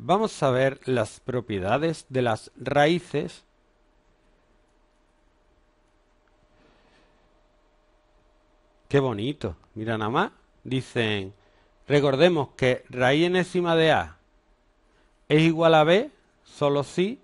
Vamos a ver las propiedades de las raíces Qué bonito. Mira nada más. Dicen, recordemos que raíz enésima de A es igual a B solo si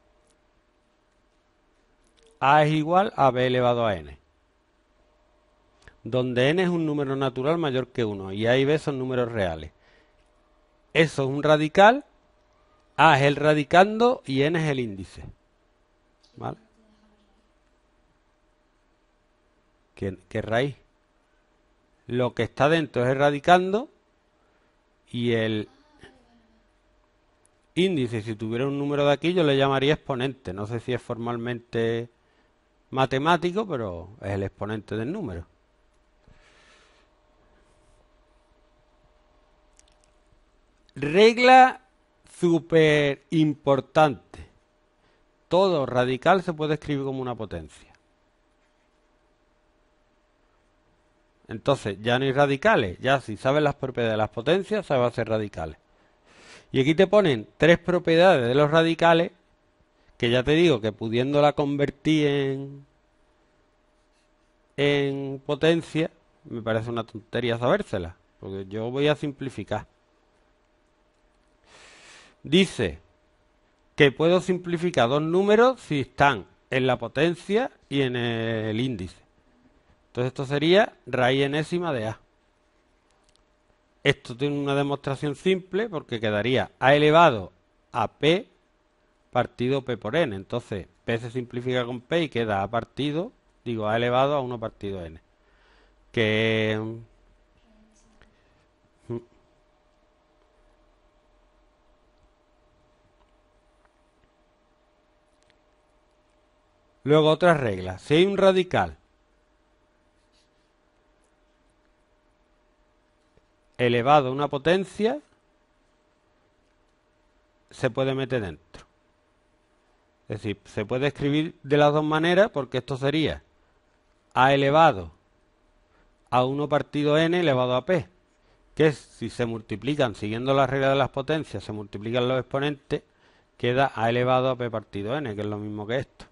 A es igual a B elevado a n, donde n es un número natural mayor que 1 y A y B son números reales. Eso es un radical, A es el radicando y n es el índice. ¿Vale? ¿Qué raíz? Lo que está dentro es el radicando y el índice, si tuviera un número de aquí, yo le llamaría exponente. No sé si es formalmente matemático, pero es el exponente del número. Regla súper importante. Todo radical se puede escribir como una potencia. Entonces, ya no hay radicales. Ya si sabes las propiedades de las potencias, sabes hacer radicales. Y aquí te ponen tres propiedades de los radicales, que ya te digo que pudiéndola convertir en potencia, me parece una tontería sabérsela, porque yo voy a simplificar. Dice que puedo simplificar dos números si están en la potencia y en el índice. Entonces esto sería raíz enésima de A. Esto tiene una demostración simple porque quedaría A elevado a P partido P por N. Entonces P se simplifica con P y queda A partido, digo A elevado a 1 partido N. Que luego otra regla. Si hay un radical elevado a una potencia, se puede meter dentro. Es decir, se puede escribir de las dos maneras porque esto sería A elevado a 1 partido N elevado a P, que es, si se multiplican siguiendo la regla de las potencias, se multiplican los exponentes, queda A elevado a P partido N, que es lo mismo que esto.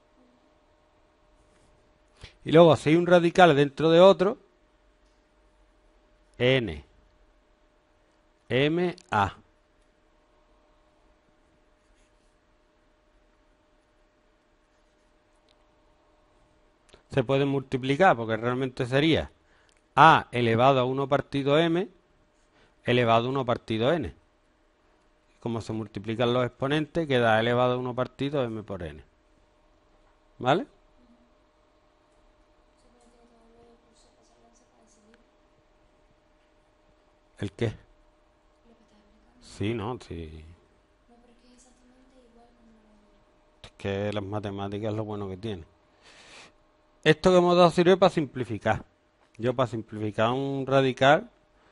Y luego, si hay un radical dentro de otro, N, M, A. Se pueden multiplicar porque realmente sería A elevado a 1 partido M elevado a 1 partido N. Como se multiplican los exponentes, queda A elevado a 1 partido M por N. ¿Vale? ¿El qué? Sí, no, sí. Es que las matemáticas es lo bueno que tiene. Esto que hemos dado sirve para simplificar. Yo para simplificar un radical,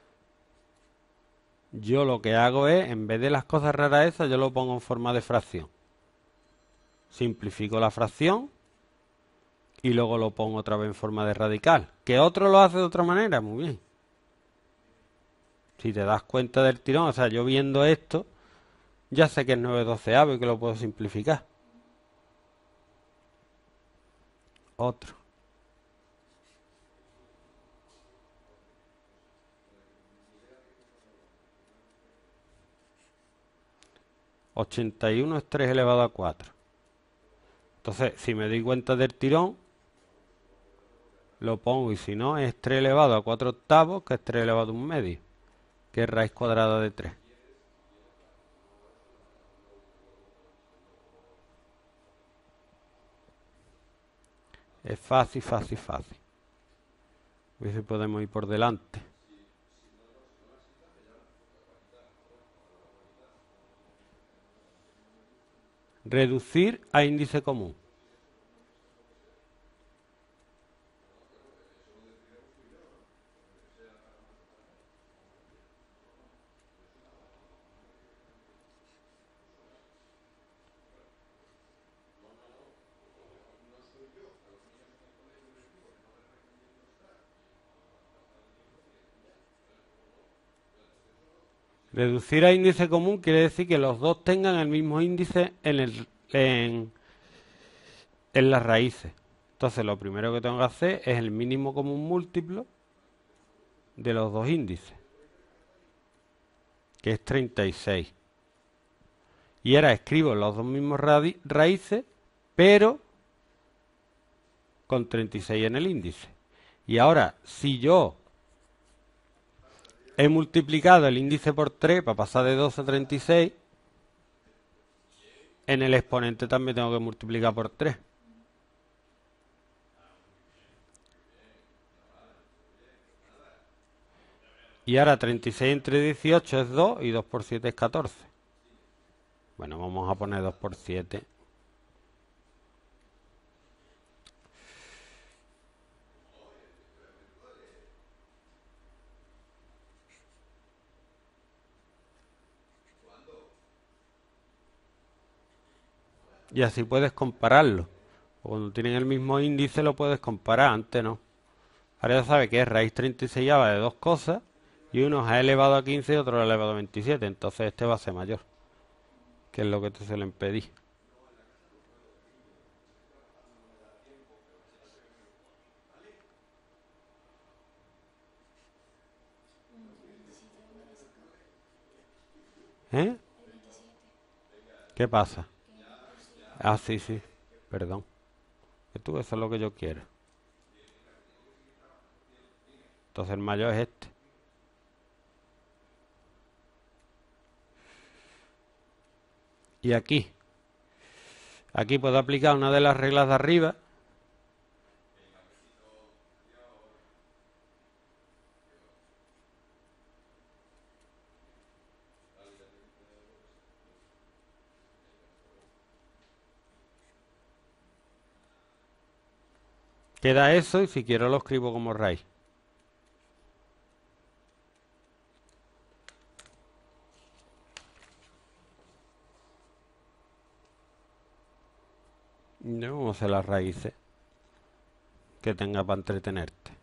yo lo que hago es, en vez de las cosas raras esas, yo lo pongo en forma de fracción. Simplifico la fracción y luego lo pongo otra vez en forma de radical. ¿Que otro lo hace de otra manera? Muy bien. Si te das cuenta del tirón, o sea, yo viendo esto, ya sé que es 9/12 y que lo puedo simplificar. Otro. 81 es 3 elevado a 4. Entonces, si me doy cuenta del tirón, lo pongo y si no, es 3 elevado a 4 octavos, que es 3 elevado a 1 medio, que es raíz cuadrada de 3. Es fácil, fácil, fácil. A ver si podemos ir por delante. Reducir a índice común. Reducir a índice común quiere decir que los dos tengan el mismo índice en las raíces. Entonces lo primero que tengo que hacer es el mínimo común múltiplo de los dos índices, que es 36. Y ahora escribo los dos mismos raíces, pero con 36 en el índice. Y ahora, si yo he multiplicado el índice por 3 para pasar de 12 a 36, en el exponente también tengo que multiplicar por 3. Y ahora 36 entre 18 es 2 y 2 por 7 es 14. Bueno, vamos a poner 2 por 7. Y así puedes compararlo. Cuando tienen el mismo índice lo puedes comparar, antes no. Ahora ya sabes que es raíz 36 de dos cosas, y uno es a elevado a 15 y otro a elevado a 27. Entonces este va a ser mayor, que es lo que te suelen pedir. ¿Eh? ¿Qué pasa? Ah, sí, sí. Perdón. Que tú, eso es lo que yo quiero. Entonces el mayor es este. Y aquí. Aquí puedo aplicar una de las reglas de arriba. Queda eso y si quiero lo escribo como raíz. No vamos a hacer las raíces que tenga para entretenerte.